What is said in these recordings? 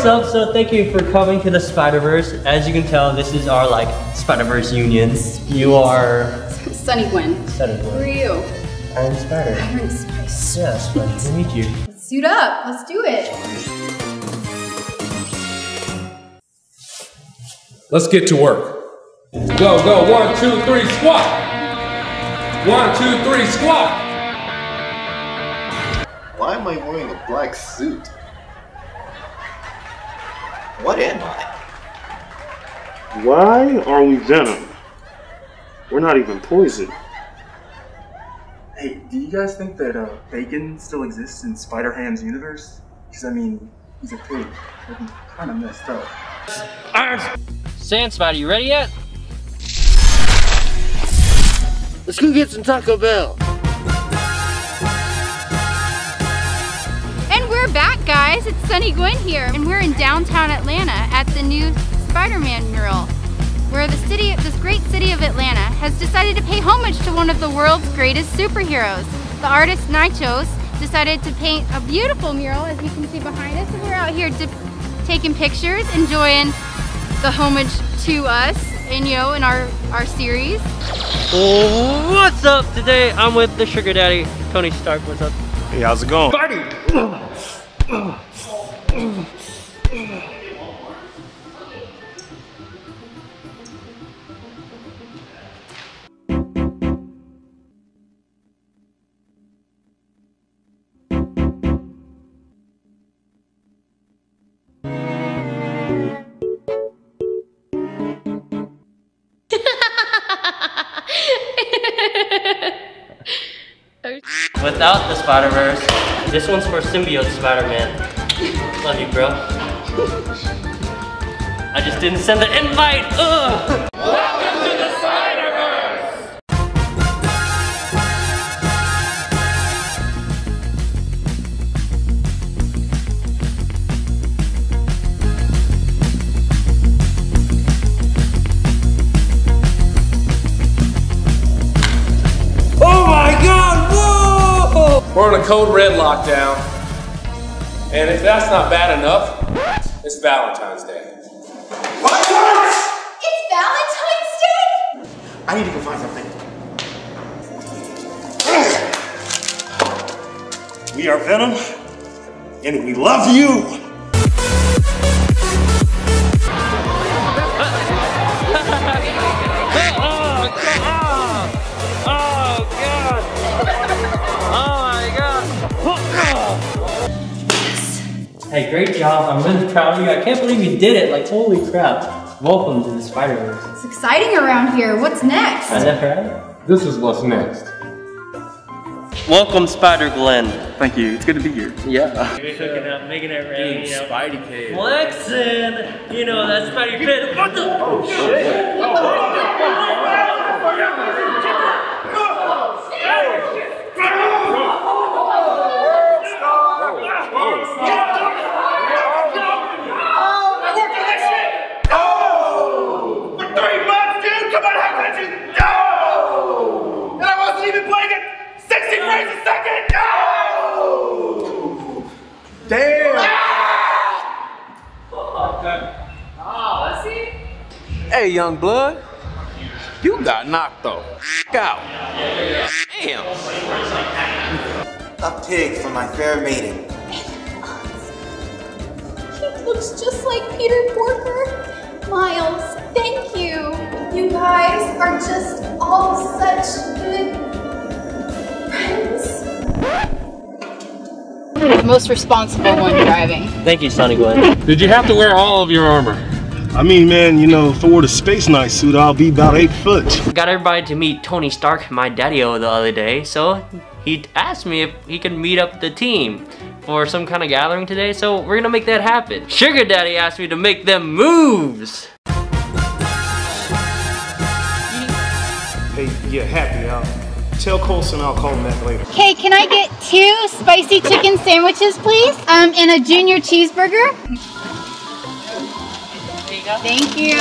up? So thank you for coming to the Spider-Verse. As you can tell, this is our like Spider-Verse union. You are Sunny Gwen. Sunny Gwen. Who are you? Iron Spider. Iron Spider. Yeah, it's nice to meet you. Let's suit up. Let's do it. Let's get to work. Go, go, 1, 2, 3, squat. 1, 2, 3, squat. Why am I wearing a black suit? What am I? Why are we Venom? We're not even poison. Hey, do you guys think that bacon still exists in Spider-Ham's universe? Because I mean, he's a pig. That'd be kind of messed up. Sand Spider, you ready yet? Let's go get some Taco Bell. And we're back, guys. It's Sunny Gwen here, and we're in downtown Atlanta at the new Spider-Man mural, where the city, this great city of Atlanta, has decided to pay homage to one of the world's greatest superheroes. The artist Nichos decided to paint a beautiful mural, as you can see behind us. And we're out here taking pictures, enjoying the homage to us, and you know, in our series. What's up? Today I'm with the Sugar Daddy, Tony Stark. What's up? Hey, how's it going? Party! Without the Spider-Verse, this one's for Symbiote Spider-Man. Love you, bro. I just didn't send the invite. Ugh. Welcome to the Spider-Verse. Oh my God, whoa! We're on a code red lockdown. And if that's not bad enough, it's Valentine's Day. What? It's Valentine's Day? I need to go find something. We are Venom, and we love you. Hey, great job. I'm really proud of you. I can't believe you did it. Like, holy crap. Welcome to the Spider-Verse. It's exciting around here. What's next? I know, right? This is what's next. Welcome, Spider-Glenn. Thank you. It's good to be here. Yeah. Cooking up, making it ready, you know. Spidey cave. Flexing. You know, that Spidey pit. What the? Oh, shit. Hey, young blood, you got knocked the out. Damn. A pig for my fair maiden. He looks just like Peter Porker. Miles, thank you. You guys are just all such good friends. Most responsible one driving. Thank you, Sunny Gwen. Did you have to wear all of your armor? I mean, man, you know, if I wore the Space Knight suit, I'll be about 8 foot. Got everybody to meet Tony Stark, my daddy-o, the other day, so he asked me if he could meet up the team for some kind of gathering today, so we're gonna make that happen. Sugar Daddy asked me to make them moves. Hey, yeah, happy. Tell Colson I'll call him back later. Okay, can I get 2 spicy chicken sandwiches, please? And a junior cheeseburger? Thank you.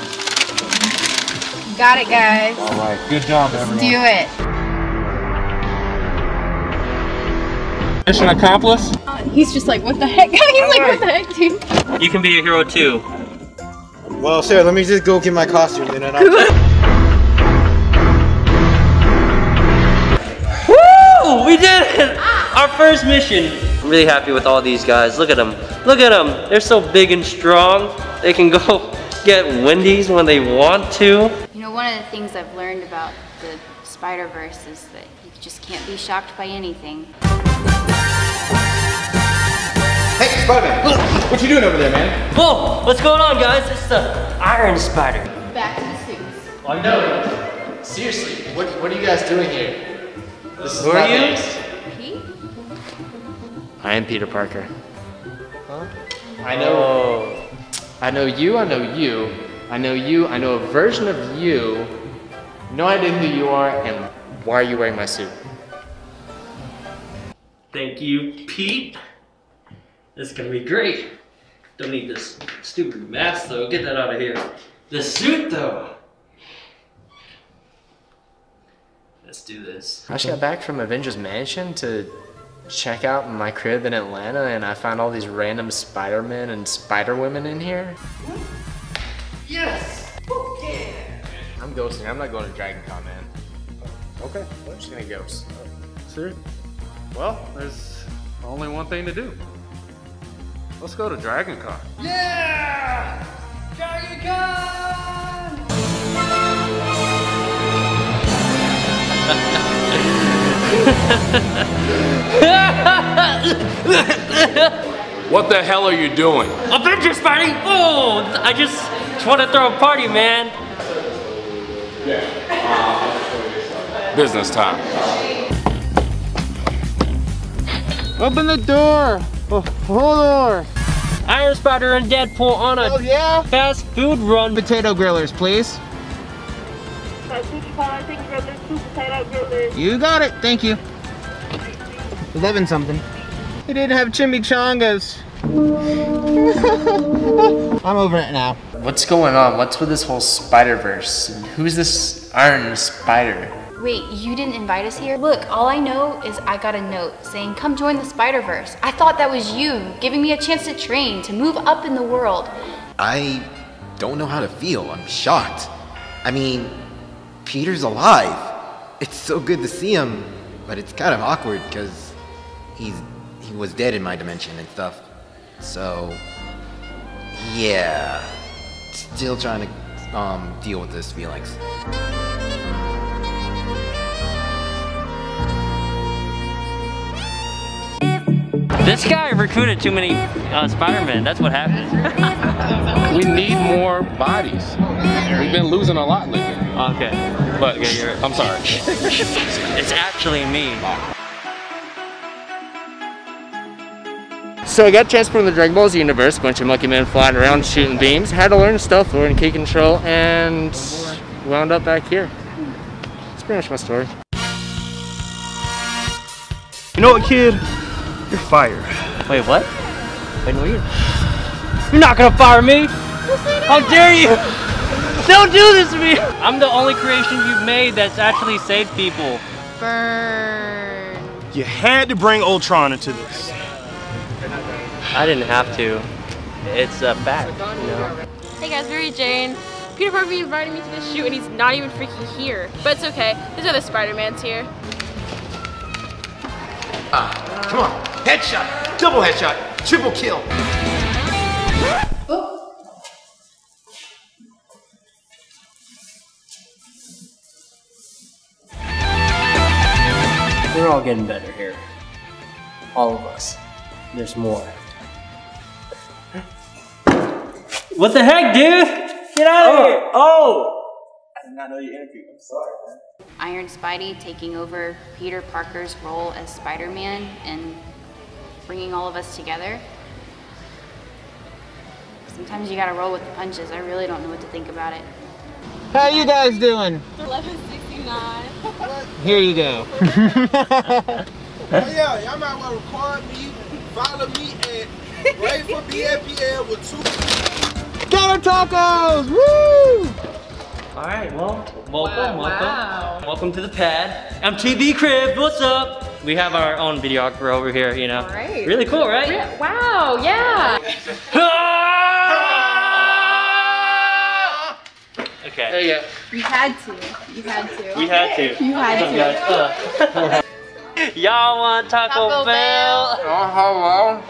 Got it, guys. All right, good job, everyone. Do it. Mission accomplished? He's just like, what the heck? He's like, what the heck, dude? You can be a hero too. Well, sir, let me just go get my costume and then I'll... Woo! We did it! Our first mission. I'm really happy with all these guys. Look at them. Look at them. They're so big and strong. They can go get Wendy's when they want to. You know, one of the things I've learned about the Spider-Verse is that you just can't be shocked by anything. Hey, Spider-Man! What you doing over there, man? Whoa! What's going on, guys? It's the Iron Spider. Back to the suits. I know. Seriously, what are you guys doing here? This is Who are you? Pete? I am Peter Parker. Huh? I know. I know you. I know you. I know you. I know a version of you. No idea who you are, and why are you wearing my suit? Thank you, Pete. This is gonna be great. Don't need this stupid mask though. Get that out of here. The suit though. Let's do this. I just got back from Avengers Mansion to check out my crib in Atlanta, and I found all these random Spider-Men and Spider-Women in here. Yes! Okay! I'm ghosting. I'm not going to Dragon Con, man. Okay, I'm just gonna ghost. Sir? Well, there's only one thing to do. Let's go to Dragon Con. Yeah! Dragon Con! What the hell are you doing? Avengers party! Oh, I just want to throw a party, man. Business time. Open the door! Oh, hold on! Iron Spider and Deadpool on a fast food run. Potato grillers, please. You got it, thank you. 11 something. They didn't have chimichangas. I'm over it now. What's going on? What's with this whole Spider-Verse? Who's this Iron Spider? Wait, you didn't invite us here? Look, all I know is I got a note saying, come join the Spider-Verse. I thought that was you, giving me a chance to train, to move up in the world. I don't know how to feel. I'm shocked. I mean, Peter's alive. It's so good to see him, but it's kind of awkward because he was dead in my dimension and stuff. So, yeah, still trying to deal with those feelings. This guy recruited too many Spider-Men. That's what happened. We need more bodies. We've been losing a lot lately. Okay. But I'm sorry. It's actually me. So I got transported in the Dragon Ball Z universe, a bunch of monkey men flying around shooting beams. Had to learn stuff, learn key control, and wound up back here. That's pretty much my story. You know what, kid? You're fired. Wait, what? Wait, no, you're not gonna fire me! How dare you! Don't do this to me! I'm the only creation you've made that's actually saved people. Burn. You had to bring Ultron into this. I didn't have to. It's a fact, you know? Hey guys, Mary Jane. Peter Parker invited me to this shoot and he's not even freaking here. But it's okay, there's other Spider-Mans here. Come on, headshot, double headshot, triple kill. We're all getting better here. All of us. There's more. What the heck, dude? Get out of here! Oh! I did not know you interviewed. I'm sorry, man. Iron Spidey taking over Peter Parker's role as Spider-Man and bringing all of us together. Sometimes you gotta roll with the punches. I really don't know what to think about it. How you guys doing? 1169. Here you go. Oh yeah, y'all might want to record me, follow me, and wait for BNPL with 2. Got tacos! Woo! Alright, well, welcome. Welcome to the pad. MTV Crib, what's up? We have our own videographer over here, you know. Right. Really cool, right? Wow, yeah. Okay. There you go. You had to. You had to. We had to. You had to. Y'all want Taco Bell? Oh, hello.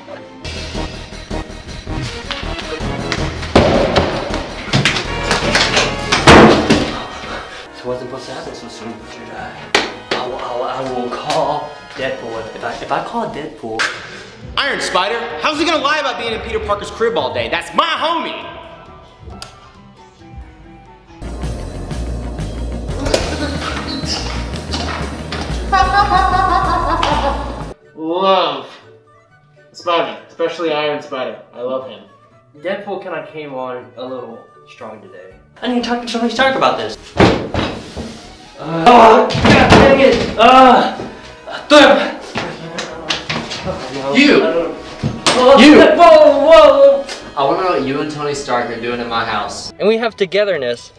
This wasn't supposed to happen so soon, should I? I will call Deadpool. If I call Deadpool. Iron Spider, how's he gonna lie about being in Peter Parker's crib all day? That's my homie! Love Spider, especially Iron Spider. I love him. Deadpool kind of came on a little strong today. I need to talk to Tony Stark about this. Oh, God dang it! You! Whoa! I want to know what you and Tony Stark are doing in my house. And we have togetherness.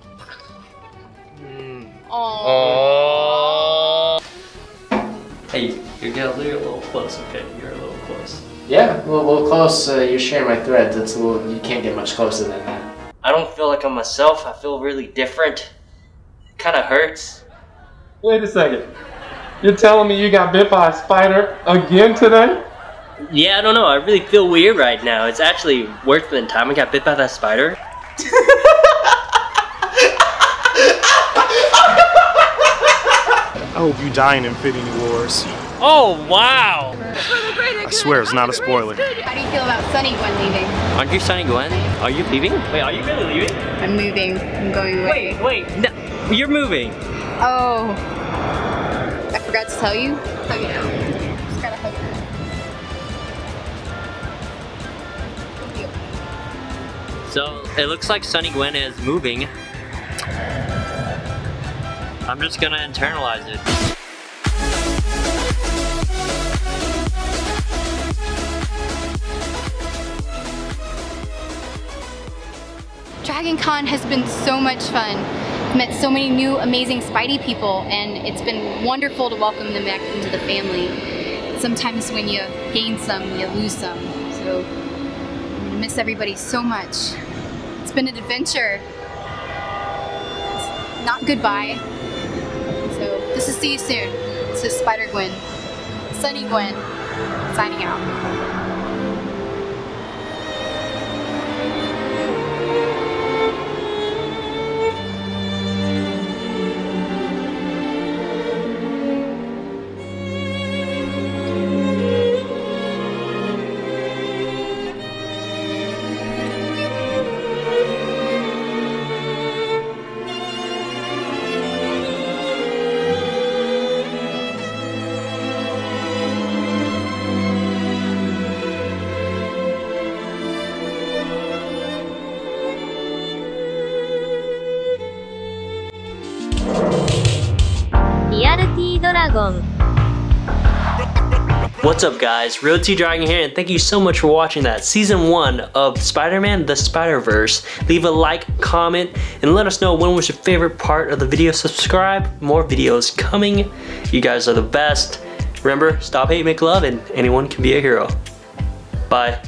Aww. Hey, you're a little close, okay? You're a little close. Yeah, a little close. You're sharing my threads. It's a little. You can't get much closer than that. I don't feel like I'm myself. I feel really different. It kind of hurts. Wait a second. You're telling me you got bit by a spider again today? Yeah, I don't know. I really feel weird right now. It's actually worse than the time I got bit by that spider. I hope you die in Infinity Wars. Oh, wow! I swear it's not a spoiler. How do you feel about Sunny Gwen leaving? Aren't you Sunny Gwen? Are you leaving? Wait, are you really leaving? I'm moving. I'm going away. Wait. No, you're moving. Oh. I forgot to tell you. Hug it out. Just gotta hug it out. So, it looks like Sunny Gwen is moving. I'm just gonna internalize it. Dragon Con has been so much fun. I've met so many new amazing Spidey people, and it's been wonderful to welcome them back into the family. Sometimes when you gain some, you lose some. So I miss everybody so much. It's been an adventure. It's not goodbye. So this is see you soon. This is Spider Gwen, Sunny Gwen, signing out. What's up guys, Real T Dragon here, and thank you so much for watching that Season 1 of Spider-Man The Spider-Verse. Leave a like, comment, and let us know when was your favorite part of the video. Subscribe, more videos coming. You guys are the best. Remember, stop hate, make love, and anyone can be a hero. Bye.